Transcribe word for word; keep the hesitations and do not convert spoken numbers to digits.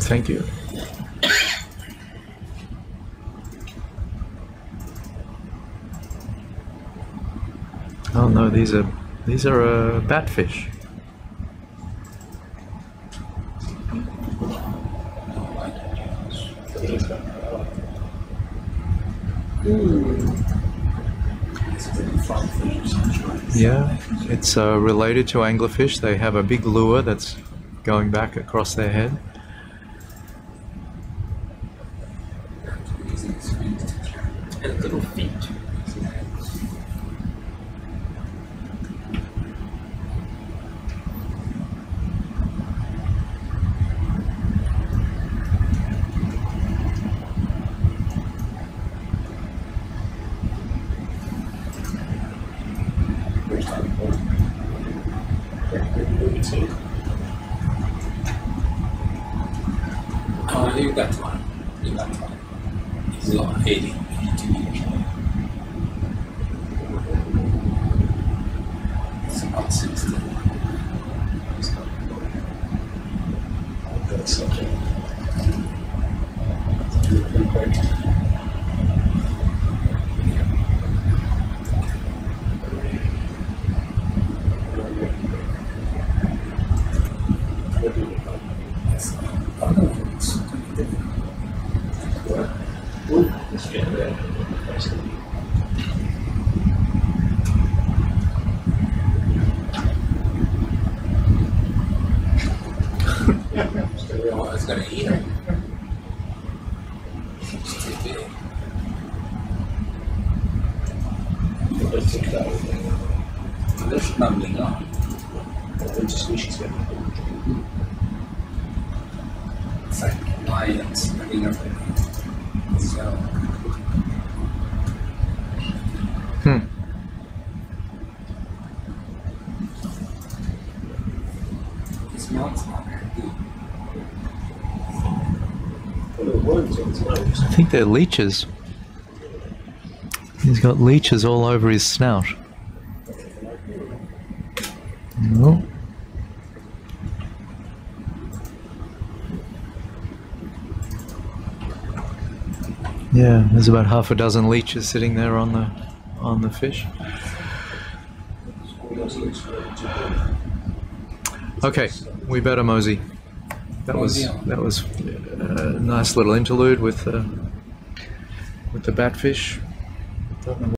Thank you. Oh no, these are these are uh, batfish. Yeah, it's uh, related to anglerfish. They have a big lure that's going back across their head. And little feet. Oh, leave that one. Leave that one. It's not eighty. It's about sixty. That's okay. Oh, it's gonna eat her. It's too big. There's nothing on. It's like lions running up and so. Hmm. His mouth's not very deep. I think they're leeches. He's got leeches all over his snout. No. Yeah, there's about half a dozen leeches sitting there on the on the fish. Okay, we better mosey. That was that was a nice little interlude with uh, with the batfish.